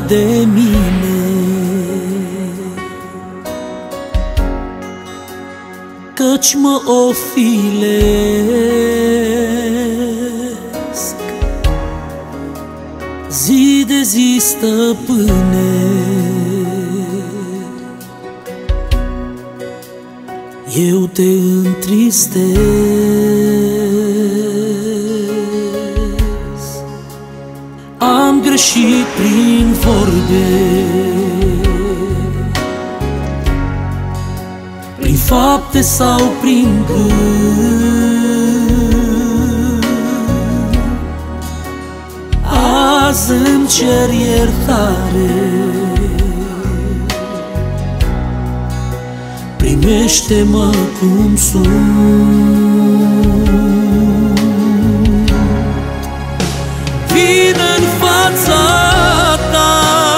de mine, căci mă ofilesc zi de zi, stăpâne. Eu te întristez, am greșit prin vorbe, prin fapte sau prin gând. Azi îmi cer iertare, primește-mă cum sunt. Vin în fața ta,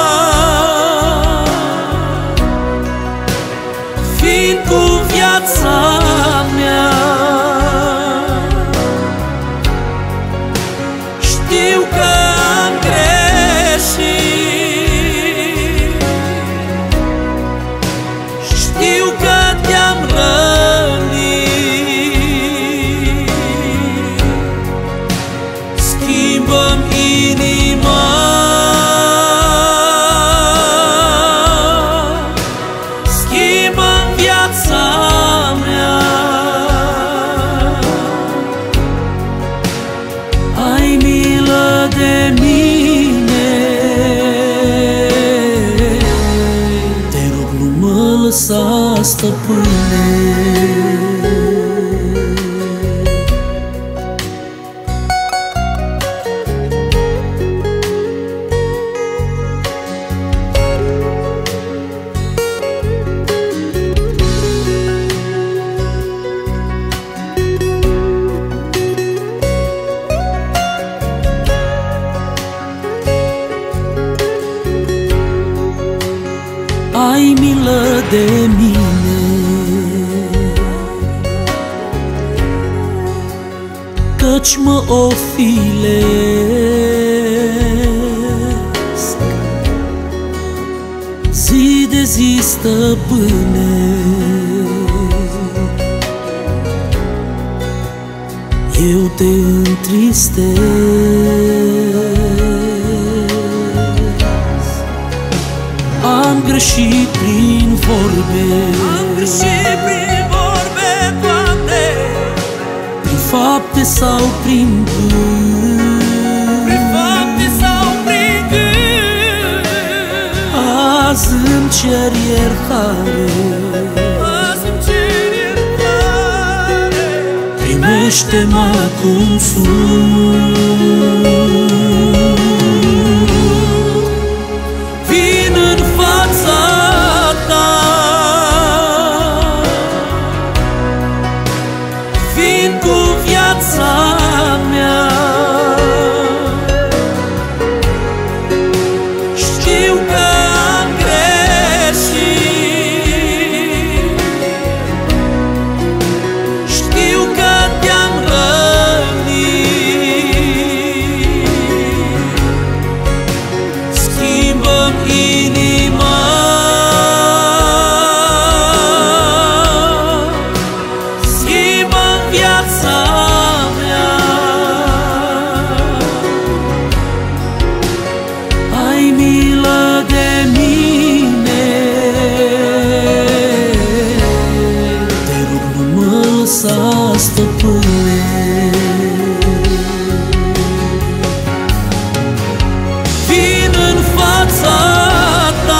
fiind cu viața mea. Știu că am greșit, știu că te-am rănit. Schimbă-mi inima, schimbă-mi viața mea. Ai milă de mine, te rog, nu mă lăsa, stăpâne. Ai milă de mine, căci mă ofilesc zi de zi, stăpâne. Eu te întristez, am greșit prin vorbe, Doamne, prin fapte sau prin gând, Azi îmi cer iertare, primește-mă cum sunt. Vin în fața ta, fiind cu viața mea. Știu că am greșit, știu că te-am rănit. Schimbă-mi inima, schimbă-mi viața mea. Ai milă de mine, te rog, nu mă lăsa, stăpâne. Vin în fața ta,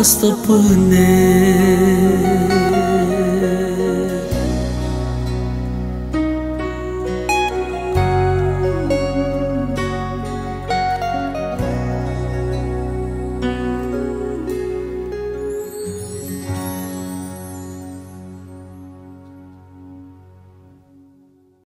stăpâne.